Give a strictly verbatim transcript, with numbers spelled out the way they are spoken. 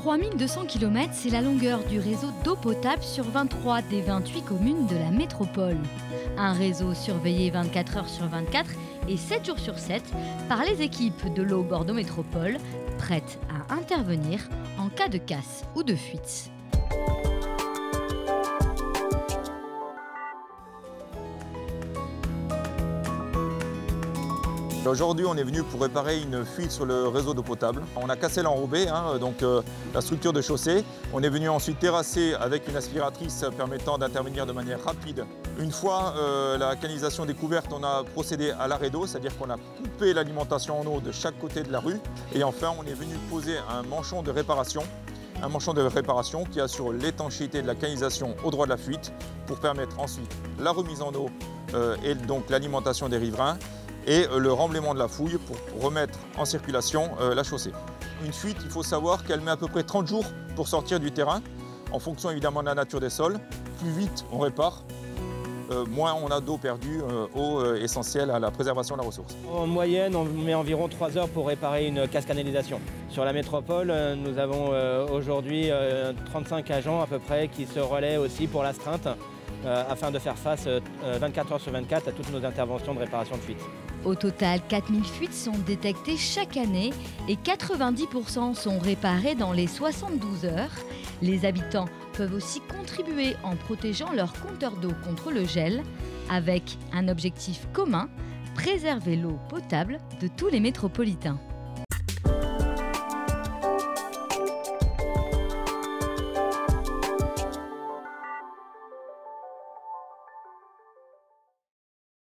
trois mille deux cents kilomètres, c'est la longueur du réseau d'eau potable sur vingt-trois des vingt-huit communes de la métropole. Un réseau surveillé vingt-quatre heures sur vingt-quatre et sept jours sur sept par les équipes de l'eau Bordeaux Métropole, prêtes à intervenir en cas de casse ou de fuite. Aujourd'hui, on est venu pour réparer une fuite sur le réseau d'eau potable. On a cassé l'enrobé, hein, donc euh, la structure de chaussée. On est venu ensuite terrasser avec une aspiratrice permettant d'intervenir de manière rapide. Une fois euh, la canalisation découverte, on a procédé à l'arrêt d'eau, c'est-à-dire qu'on a coupé l'alimentation en eau de chaque côté de la rue. Et enfin, on est venu poser un manchon de réparation. Un manchon de réparation qui assure l'étanchéité de la canalisation au droit de la fuite pour permettre ensuite la remise en eau euh, et donc l'alimentation des riverains et le remblaiement de la fouille pour remettre en circulation euh, la chaussée. Une fuite, il faut savoir qu'elle met à peu près trente jours pour sortir du terrain, en fonction évidemment de la nature des sols. Plus vite on répare, euh, moins on a d'eau perdue, euh, eau euh, essentielle à la préservation de la ressource. En moyenne, on met environ trois heures pour réparer une casse canalisation. Sur la métropole, nous avons euh, aujourd'hui euh, trente-cinq agents à peu près qui se relaient aussi pour l'astreinte euh, afin de faire face euh, vingt-quatre heures sur vingt-quatre à toutes nos interventions de réparation de fuite. Au total, quatre mille fuites sont détectées chaque année et quatre-vingt-dix pour cent sont réparées dans les soixante-douze heures. Les habitants peuvent aussi contribuer en protégeant leur compteur d'eau contre le gel avec un objectif commun, préserver l'eau potable de tous les métropolitains.